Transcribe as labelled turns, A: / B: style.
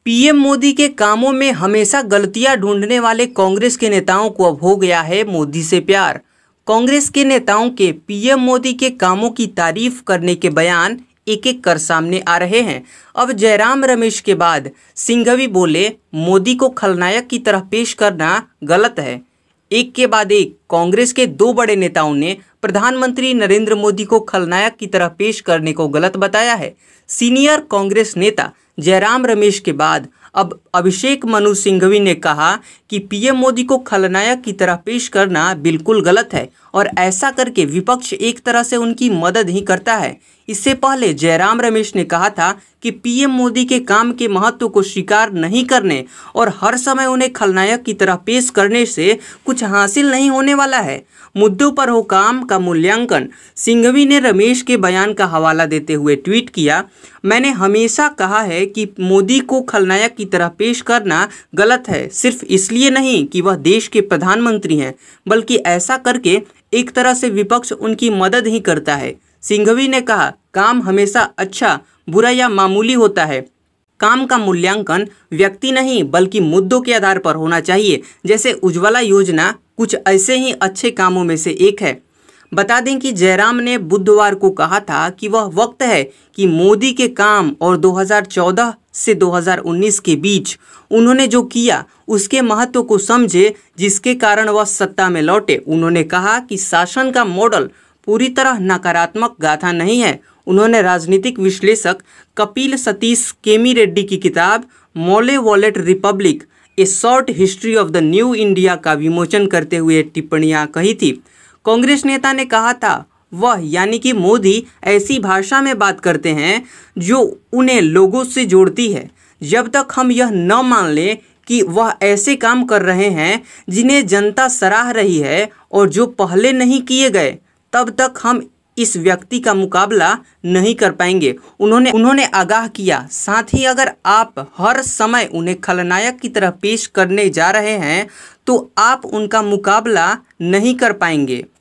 A: PM Modi के कामों में हमेशा गलतियां ढूंढने वाले कांग्रेस के नेताओं को अब हो गया है मोदी से प्यार। कांग्रेस के नेताओं के पीएम मोदी के कामों की तारीफ करने के बयान एक एक कर सामने आ रहे हैं। अब जयराम रमेश के बाद सिंघवी बोले, मोदी को खलनायक की तरह पेश करना गलत है। एक के बाद एक कांग्रेस के दो बड़े नेताओं ने प्रधानमंत्री नरेंद्र मोदी को खलनायक की तरह पेश करने को गलत बताया है। सीनियर कांग्रेस नेता जयराम रमेश के बाद अब अभिषेक मनु सिंघवी ने कहा कि पीएम मोदी को खलनायक की तरह पेश करना बिल्कुल गलत है और ऐसा करके विपक्ष एक तरह से उनकी मदद ही करता है। इससे पहले जयराम रमेश ने कहा था कि पीएम मोदी के काम के महत्व को स्वीकार नहीं करने और हर समय उन्हें खलनायक की तरह पेश करने से कुछ हासिल नहीं होने वाला है। मुद्दों पर हो काम का मूल्यांकन। सिंघवी ने रमेश के बयान का हवाला देते हुए ट्वीट किया, मैंने हमेशा कहा है कि मोदी को खलनायक की तरह पेश करना गलत है, सिर्फ इसलिए नहीं कि वह देश के प्रधानमंत्री हैं, बल्कि ऐसा करके एक तरह से विपक्ष उनकी मदद ही करता है। सिंघवी ने कहा, काम हमेशा अच्छा, बुरा या मामूली होता है। काम का मूल्यांकन व्यक्ति नहीं बल्कि मुद्दों के आधार पर होना चाहिए। जैसे उज्ज्वला योजना कुछ ऐसे ही अच्छे कामों में से एक है। बता दें कि जयराम ने बुधवार को कहा था कि वह वक्त है कि मोदी के काम और 2014 से 2019 के बीच उन्होंने जो किया उसके महत्व को समझे, जिसके कारण वह सत्ता में लौटे। उन्होंने कहा कि शासन का मॉडल पूरी तरह नकारात्मक गाथा नहीं है। उन्होंने राजनीतिक विश्लेषक कपिल सतीश केमी रेड्डी की किताब मोले wallet republic a short history of the new India का विमोचन करते हुए टिप्पणियां कही थी। कांग्रेस नेता ने कहा था, वह यानी कि मोदी ऐसी भाषा में बात करते हैं जो उन्हें लोगों से जोड़ती है। जब तक हम यह न मान लें कि वह ऐसे काम कर रहे हैं जिन्हें जनता सराह रही है और जो पहले नहीं किए गए, तब तक हम इस व्यक्ति का मुकाबला नहीं कर पाएंगे। उन्होंने आगाह किया। साथ ही अगर आप हर समय उन्हें खलनायक की तरह पेश करने जा रहे हैं तो आप उनका मुकाबला नहीं कर पाएंगे।